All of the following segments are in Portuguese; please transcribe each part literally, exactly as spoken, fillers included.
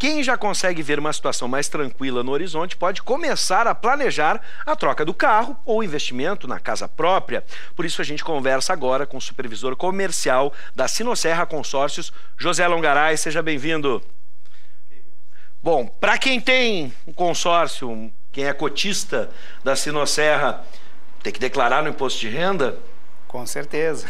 Quem já consegue ver uma situação mais tranquila no horizonte pode começar a planejar a troca do carro ou investimento na casa própria. Por isso a gente conversa agora com o supervisor comercial da Sinosserra Consórcios, José Longaray. Seja bem-vindo. Bom, para quem tem um consórcio, quem é cotista da Sinosserra, tem que declarar no imposto de renda? Com certeza.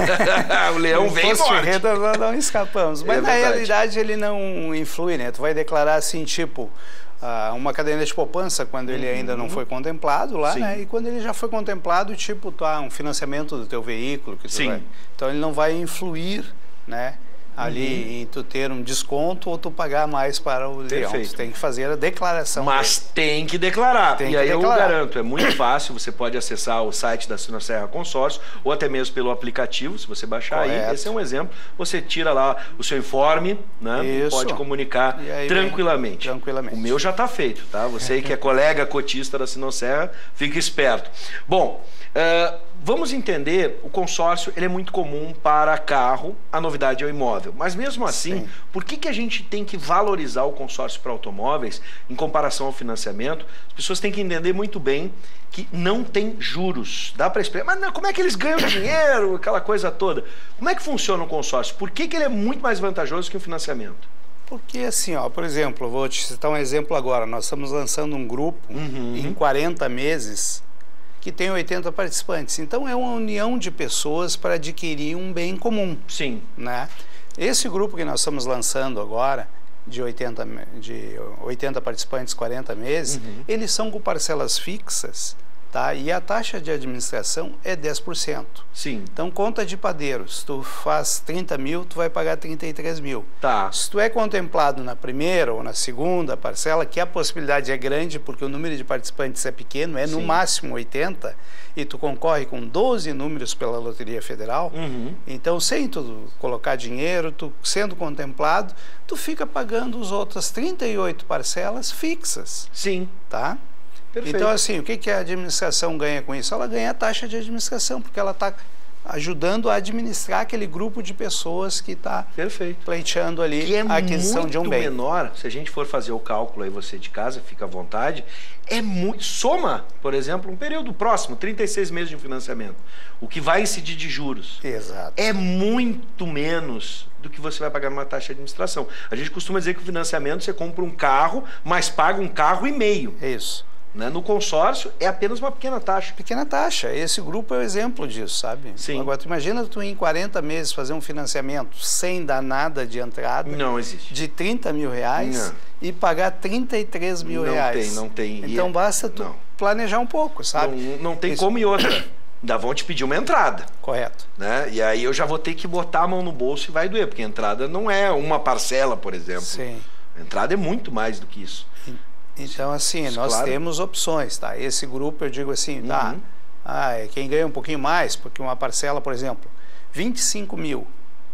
O leão vem forte. O imposto de renda nós não escapamos. Mas é na realidade ele não influi, né? Tu vai declarar assim, tipo, uma caderneta de poupança quando ele uhum. ainda não foi contemplado lá, Sim. né? E quando ele já foi contemplado, tipo, tá, um financiamento do teu veículo. Que tu Sim. vai... Então ele não vai influir, né? Ali uhum. em tu ter um desconto ou tu pagar mais para o leão. Tu tem que fazer a declaração. Mas dele. tem que declarar. Tem e que aí declarar. eu garanto, é muito fácil, você pode acessar o site da Sinosserra Consórcio ou até mesmo pelo aplicativo, se você baixar Correto. aí, esse é um exemplo. Você tira lá o seu informe, né? Isso. Pode comunicar tranquilamente. tranquilamente. O meu já está feito, tá? Você que é colega cotista da Sinosserra, fica esperto. Bom, uh, vamos entender, o consórcio ele é muito comum para carro, a novidade é o imóvel. Mas mesmo assim, Sim. por que, que a gente tem que valorizar o consórcio para automóveis em comparação ao financiamento? As pessoas têm que entender muito bem que não tem juros. Dá para explicar, mas não, como é que eles ganham dinheiro, aquela coisa toda? Como é que funciona o consórcio? Por que, que ele é muito mais vantajoso que o financiamento? Porque assim, ó, por exemplo, vou te citar um exemplo agora. Nós estamos lançando um grupo uhum. em quarenta meses que tem oitenta participantes. Então é uma união de pessoas para adquirir um bem comum. Sim. Né? Esse grupo que nós estamos lançando agora, de oitenta, de oitenta participantes, quarenta meses, uhum. eles são com parcelas fixas, tá? E a taxa de administração é dez por cento. Sim. Então conta de padeiro, se tu faz trinta mil, tu vai pagar trinta e três mil. Tá. Se tu é contemplado na primeira ou na segunda parcela, que a possibilidade é grande porque o número de participantes é pequeno, é Sim. no máximo oitenta, e tu concorre com doze números pela Loteria Federal, uhum. então sem tu colocar dinheiro, tu sendo contemplado, tu fica pagando as outras trinta e oito parcelas fixas. Sim. Tá? Perfeito. Então, assim, o que, que a administração ganha com isso? Ela ganha a taxa de administração, porque ela está ajudando a administrar aquele grupo de pessoas que está pleiteando ali que é a aquisição de um bem. menor, se a gente for fazer o cálculo aí, você de casa, fica à vontade, é muito, soma, por exemplo, um período próximo, trinta e seis meses de financiamento, o que vai incidir de juros. Exato. É muito menos do que você vai pagar numa taxa de administração. A gente costuma dizer que o financiamento, você compra um carro, mas paga um carro e meio. É isso. Né? No consórcio é apenas uma pequena taxa. Pequena taxa. Esse grupo é o exemplo disso, sabe? Sim. Agora, tu imagina tu em quarenta meses fazer um financiamento sem dar nada de entrada. Não existe. De trinta mil reais não. e pagar trinta e três mil não reais. Não tem, não tem. Então basta tu não. planejar um pouco, sabe? Não, não tem Isso. como e outra. Ainda vão te pedir uma entrada. Correto. Né? E aí eu já vou ter que botar a mão no bolso e vai doer, porque a entrada não é uma parcela, por exemplo. Sim. A entrada é muito mais do que isso. Então, assim, isso, nós claro. temos opções, tá? Esse grupo, eu digo assim, uhum. tá, ah, é quem ganha um pouquinho mais, porque uma parcela, por exemplo, vinte e cinco mil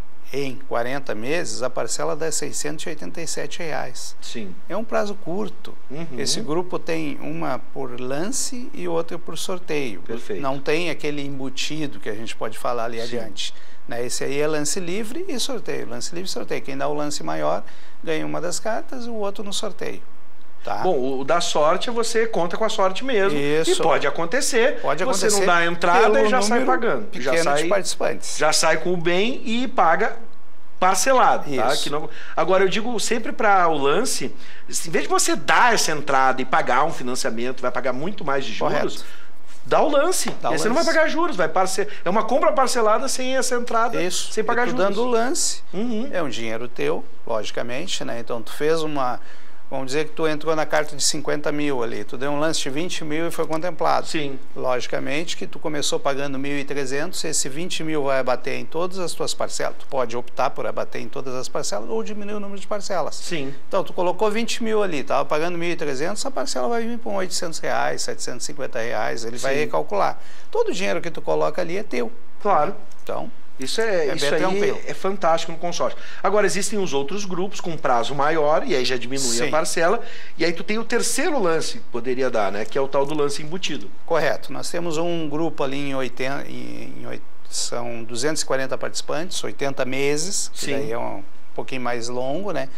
em quarenta meses, a parcela dá seiscentos e oitenta e sete reais. Sim. É um prazo curto. Uhum. Esse grupo tem uma por lance e outra por sorteio. Perfeito. Não tem aquele embutido que a gente pode falar ali Sim. adiante. Né? Esse aí é lance livre e sorteio. Lance livre e sorteio. Quem dá o lance maior ganha uma das cartas e o outro no sorteio. Tá. Bom, o da sorte você conta com a sorte mesmo. Isso. E pode acontecer. Pode acontecer. Você não dá a entrada e já sai pagando. Pequeno já sai, de participantes. Já sai com o bem e paga parcelado. Tá? Que não... Agora, eu digo sempre para o lance, em vez de você dar essa entrada e pagar um financiamento, vai pagar muito mais de juros, Correto. dá o lance. Dá o lance. Você não vai pagar juros, vai parce... é uma compra parcelada sem essa entrada, Isso. sem pagar e tu juros. dando o lance, uhum. é um dinheiro teu, logicamente, né? Então tu fez uma... Vamos dizer que tu entrou na carta de cinquenta mil ali, tu deu um lance de vinte mil e foi contemplado. Sim. Logicamente que tu começou pagando mil e trezentos, esse vinte mil vai abater em todas as tuas parcelas. Tu pode optar por abater em todas as parcelas ou diminuir o número de parcelas. Sim. Então tu colocou vinte mil ali, estava pagando mil e trezentos, a parcela vai vir para oitocentos reais, setecentos e cinquenta reais, ele Sim. vai recalcular. Todo o dinheiro que tu coloca ali é teu. Claro. Então... Isso, é, é, isso aí é fantástico no consórcio. Agora, existem os outros grupos com prazo maior, e aí já diminui Sim. a parcela, e aí tu tem o terceiro lance que poderia dar, né? Que é o tal do lance embutido. Correto. Nós temos um grupo ali em oitenta, em, em, são duzentos e quarenta participantes, oitenta meses, que Sim. daí é um pouquinho mais longo, né?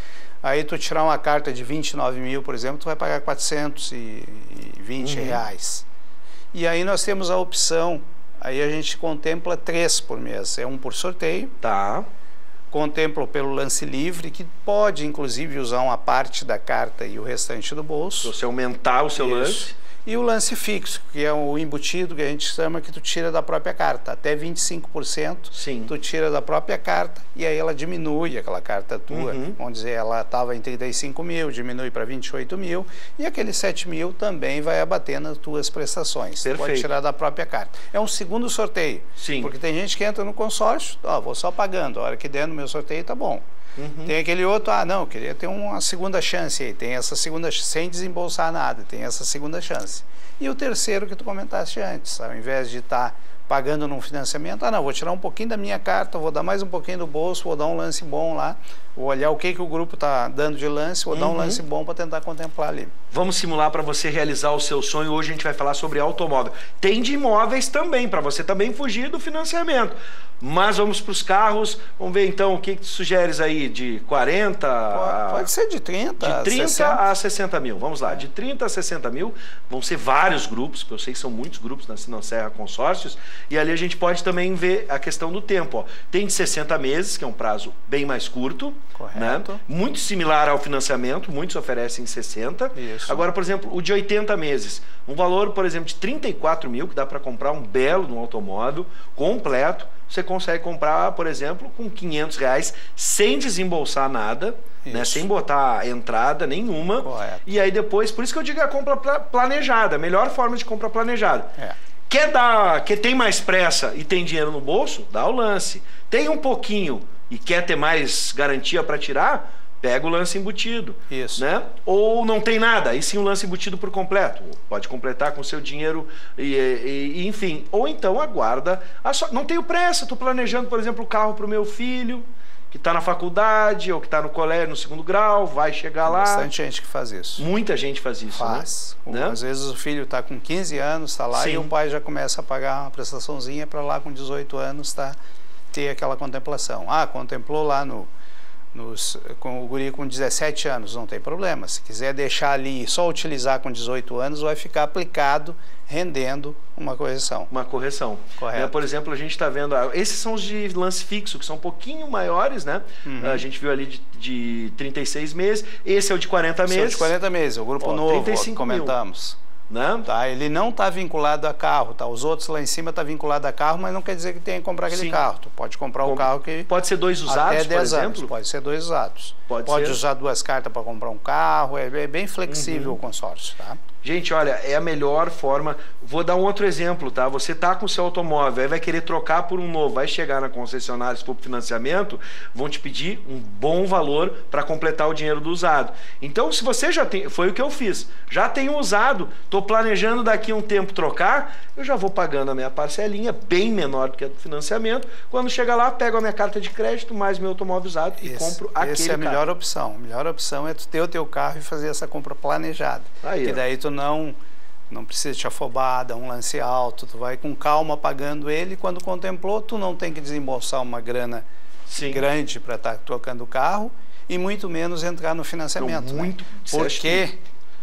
Aí tu tirar uma carta de vinte e nove mil, por exemplo, tu vai pagar quatrocentos e vinte Uhum. reais. E aí nós temos a opção, aí a gente contempla três por mês, é um por sorteio. Tá. Contempla pelo lance livre, que pode inclusive usar uma parte da carta e o restante do bolso. Se você aumentar o seu Isso. lance. E o lance fixo, que é o embutido que a gente chama, que tu tira da própria carta. Até vinte e cinco por cento Sim. tu tira da própria carta e aí ela diminui aquela carta tua. Uhum. Vamos dizer, ela estava em trinta e cinco mil, diminui para vinte e oito mil e aqueles sete mil também vai abater nas tuas prestações. Perfeito. Pode tirar da própria carta. É um segundo sorteio. Sim. Porque tem gente que entra no consórcio, ó, vou só pagando, a hora que der no meu sorteio tá bom. Uhum. Tem aquele outro, ah não, eu queria ter uma segunda chance aí, tem essa segunda, sem desembolsar nada, tem essa segunda chance. E o terceiro que tu comentaste antes, ao invés de estar pagando num financiamento, ah não, vou tirar um pouquinho da minha carta, vou dar mais um pouquinho do bolso, vou dar um lance bom lá, vou olhar o que, que o grupo está dando de lance, vou Uhum. dar um lance bom para tentar contemplar ali. Vamos simular para você realizar o seu sonho. Hoje a gente vai falar sobre automóvel. Tem de imóveis também, para você também fugir do financiamento. Mas vamos para os carros. Vamos ver então o que, que tu sugeres aí de quarenta... Pode, pode ser de trinta, de trinta sessenta. a sessenta mil. Vamos lá, de trinta a sessenta mil. Vão ser vários grupos, porque eu sei que são muitos grupos na Sinosserra Consórcios. E ali a gente pode também ver a questão do tempo. Ó. Tem de sessenta meses, que é um prazo bem mais curto. Correto. Né? Muito similar ao financiamento, muitos oferecem sessenta. Isso. Agora, por exemplo, o de oitenta meses, um valor, por exemplo, de trinta e quatro mil, que dá para comprar um belo de um automóvel completo, você consegue comprar, por exemplo, com quinhentos reais, sem desembolsar nada, né, sem botar entrada nenhuma. Correto. E aí depois, por isso que eu digo a compra planejada, a melhor forma de compra planejada. É. Quer dar, quer tem mais pressa e tem dinheiro no bolso? Dá o lance. Tem um pouquinho e quer ter mais garantia para tirar? Pega o lance embutido. Isso. Né? Ou não tem nada, aí sim o lance embutido por completo. Pode completar com o seu dinheiro e, e, e enfim. Ou então aguarda. A so... Não tenho pressa, estou planejando, por exemplo, o carro para o meu filho, que está na faculdade ou que está no colégio, no segundo grau, vai chegar lá. Bastante gente que faz isso. Muita gente faz isso. Faz. Né? Às vezes o filho está com quinze anos, está lá, sim, e o pai já começa a pagar uma prestaçãozinha para lá com dezoito anos tá, ter aquela contemplação. Ah, contemplou lá no... Nos, com o guri com dezessete anos, não tem problema. Se quiser deixar ali e só utilizar com dezoito anos, vai ficar aplicado, rendendo uma correção. Uma correção. Correto. É, por exemplo, a gente está vendo... Esses são os de lance fixo, que são um pouquinho maiores, né? Uhum. A gente viu ali de, de trinta e seis meses. Esse é o de quarenta meses. Esse é o de quarenta meses, o grupo Ó, novo, trinta e cinco comentamos. Mil. Né? Tá, ele não está vinculado a carro, tá? Os outros lá em cima estão tá vinculado a carro, mas não quer dizer que tem que comprar aquele Sim. carro. Tu pode comprar o um carro que... Pode ser dois usados, até dez por exemplo? Anos, pode ser dois usados. Pode, pode ser. usar duas cartas para comprar um carro, é bem flexível uhum. o consórcio, tá? Gente, olha, é a melhor forma. Vou dar um outro exemplo, tá? Você tá com o seu automóvel, aí vai querer trocar por um novo, vai chegar na concessionária, se for para financiamento, vão te pedir um bom valor para completar o dinheiro do usado. Então, se você já tem, foi o que eu fiz, já tenho usado, estou planejando daqui a um tempo trocar, eu já vou pagando a minha parcelinha, bem menor do que a do financiamento. Quando chega lá, pego a minha carta de crédito, mais meu automóvel usado e esse, compro aquele Essa é a carro. melhor opção. A melhor opção é tu ter o teu carro e fazer essa compra planejada. Aí, que daí tu não, não precisa te afobar, dar um lance alto, tu vai com calma pagando ele, quando contemplou, tu não tem que desembolsar uma grana Sim. grande para estar tá trocando o carro e muito menos entrar no financiamento. Então, muito, né? Porque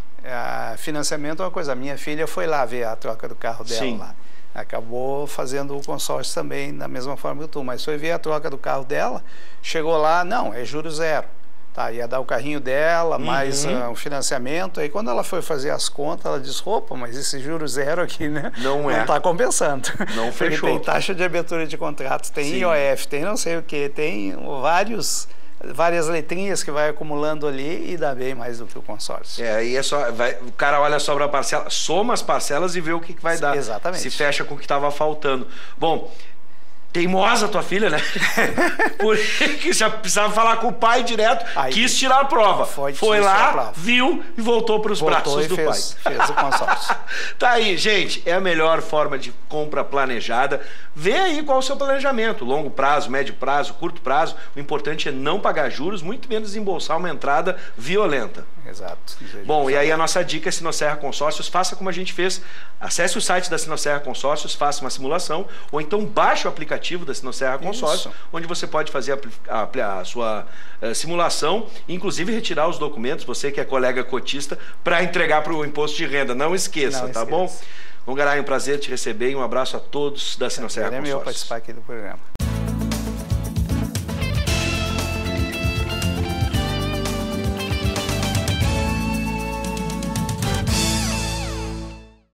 a, financiamento é uma coisa, a minha filha foi lá ver a troca do carro dela Sim. lá. Acabou fazendo o consórcio também da mesma forma que tu, mas foi ver a troca do carro dela, chegou lá, não, é juros zero. Tá, ia dar o carrinho dela, uhum. mais uh, um financiamento. Aí quando ela foi fazer as contas, ela disse, opa, mas esse juro zero aqui, né? Não é. Não está compensando. Não fechou. Tem taxa de abertura de contratos, tem Sim. I O F, tem não sei o que, tem vários, várias letrinhas que vai acumulando ali e dá bem mais do que o consórcio. É, aí é só, vai, o cara olha sobre a parcela, soma as parcelas e vê o que, que vai dar. Exatamente. Se fecha com o que estava faltando. Bom, teimosa tua filha, né? Porque já precisava falar com o pai direto, aí, quis tirar a prova. Foi, foi lá, viu e voltou para os braços do fez, pai. Fez o consórcio. Tá aí, gente, é a melhor forma de compra planejada. Vê aí qual é o seu planejamento, longo prazo, médio prazo, curto prazo. O importante é não pagar juros, muito menos desembolsar uma entrada violenta. Exato. Bom, e aí a nossa dica é Sinosserra Consórcios, faça como a gente fez. Acesse o site da Sinosserra Consórcios, faça uma simulação, ou então baixe o aplicativo aplicativo da Sinosserra Consórcio, Isso. onde você pode fazer a, a, a sua a simulação, inclusive retirar os documentos, você que é colega cotista, para entregar para o imposto de renda. Não esqueça, Não tá esqueça. bom? Ongaraia, um prazer te receber e um abraço a todos da Sinosserra Consórcio. É meu participar aqui do programa.